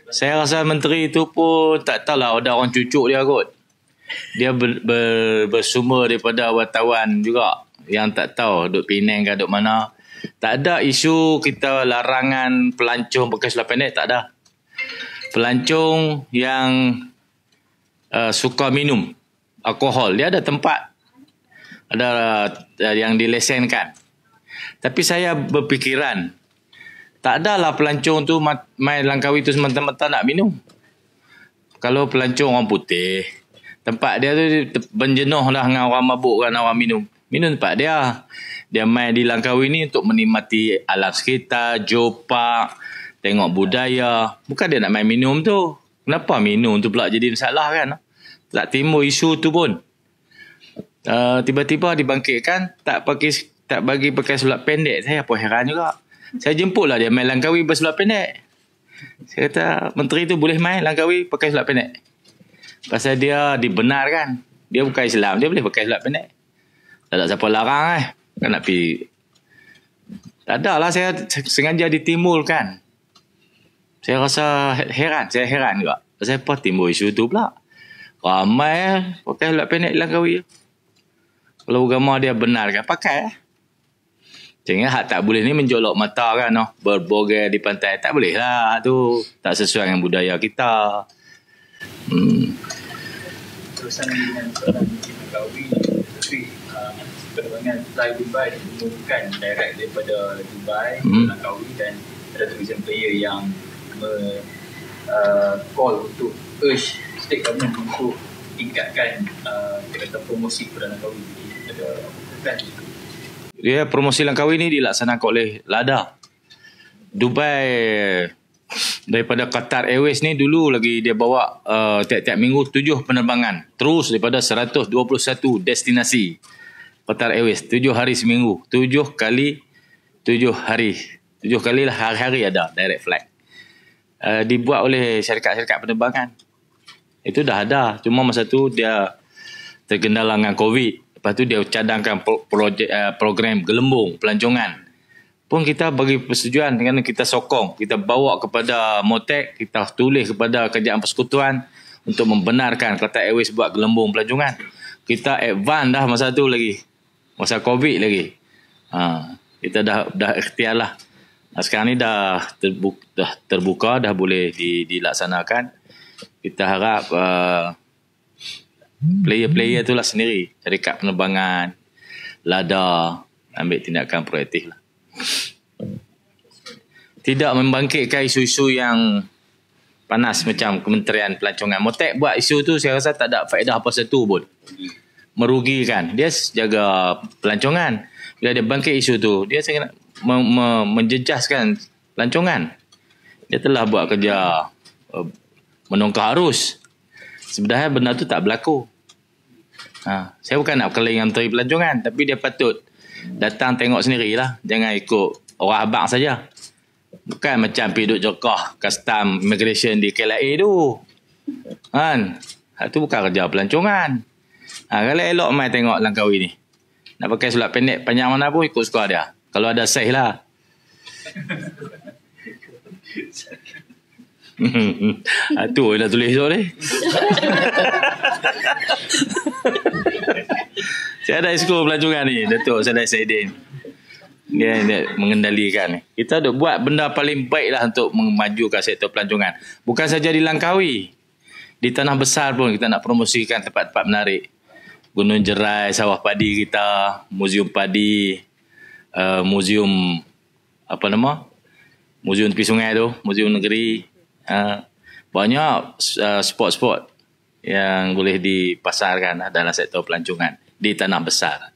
Saya rasa menteri itu pun tak tahulah, ada orang cucuk dia kot. Dia bersumber daripada wartawan juga yang tak tahu duk Penang ke duk mana. Tak ada isu kita larangan pelancong pakai seluar pendek, tak ada. Pelancong yang suka minum alkohol, dia ada tempat, ada yang dilesenkan. Tapi saya berfikiran, tak adalah pelancong tu main Langkawi tu semata-mata nak minum. Kalau pelancong orang putih, tempat dia tu berjenuh lah dengan orang mabuk kan, orang minum. Minum tempat dia. Dia main di Langkawi ni untuk menikmati alam sekitar, jopak, tengok budaya. Bukan dia nak main minum tu. Kenapa minum tu pula jadi masalah kan? Tak timbul isu tu pun. Tiba-tiba dibangkitkan, tak bagi pakai seluar pendek. Saya pun heran juga. Saya jemputlah dia main Langkawi berseluar pendek. Saya kata, menteri tu boleh main Langkawi pakai seluar pendek. Pasal dia dibenarkan. Dia bukan Islam, dia boleh pakai seluar pendek. Tak ada siapa larang kan nak pergi. Tak ada lah, saya sengaja ditimbulkan. Saya rasa heran. Saya heran juga. Pasal apa timbul isu tu pula? Ramai pakai seluar pendek di Langkawi. Kalau agama dia benarkan, pakai. Jangan hak tak boleh ni menjolok mata kan, berbogai di pantai. Tak boleh lah tu. Tak sesuai dengan budaya kita. Terusan dengan soalan Langkawi, tapi penerbangan fly Dubai diumumkan direct daripada Dubai ke Langkawi, dan ada tourism player yang call untuk urge state government untuk tingkatkan kita kata promosi kepada Langkawi. Ada plan itu. Dia promosi Langkawi ni dilaksanakan oleh LADA. Dubai daripada Qatar Airways ni dulu lagi dia bawa tiap-tiap minggu 7 penerbangan. Terus daripada 121 destinasi. Qatar Airways 7 hari seminggu. 7 kali 7 hari. 7 kali lah hari-hari ada direct flight. Dibuat oleh syarikat-syarikat penerbangan. Itu dah ada. Cuma masa tu dia tergendala dengan COVID. Lepas tu dia cadangkan program gelembung pelancongan. Pun kita bagi persetujuan kerana kita sokong. Kita bawa kepada MOTEC, kita tulis kepada Kerajaan Persekutuan untuk membenarkan Qatar Airways buat gelembung pelancongan. Kita advance dah masa tu lagi. Masa COVID lagi. Kita dah ikhtiar lah. Sekarang ni dah terbuka, dah boleh dilaksanakan. Kita harap player-player itulah sendiri, syarikat penerbangan, LADA, ambil tindakan proaktif lah. Tidak membangkitkan isu-isu yang panas macam Kementerian Pelancongan. MOTEC buat isu tu saya rasa tak ada faedah apa satu pun. Merugikan. Dia jaga pelancongan. Bila dia bangkit isu tu, dia sangat menjejaskan pelancongan. Dia telah buat kerja menongkar arus. Sebenarnya benda tu tak berlaku. Saya bukan nak berkelahi dengan Menteri Pelancongan, tapi dia patut datang tengok sendirilah. Jangan ikut orang abang saja. Bukan macam pergi duduk jokah custom immigration di KLIA tu. Kan? Itu bukan kerja pelancongan. Kalau elok mai tengok Langkawi ni. Nak pakai seluar pendek panjang mana pun ikut suka dia. Kalau ada saiz lah. Tu dah tulis tu ni. Saya ada ekskul pelancongan ni, Datuk Saleh Saidin. Dia mengendalikan ni. Kita dah buat benda paling baik lah untuk memajukan sektor pelancongan. Bukan saja di Langkawi, di tanah besar pun kita nak promosikan tempat-tempat menarik. Gunung Jerai, sawah padi kita, muzium padi, muzium muzium tepi sungai tu, muzium negeri. Banyak spot-spot yang boleh dipasarkan dalam sektor pelancongan di tanah besar.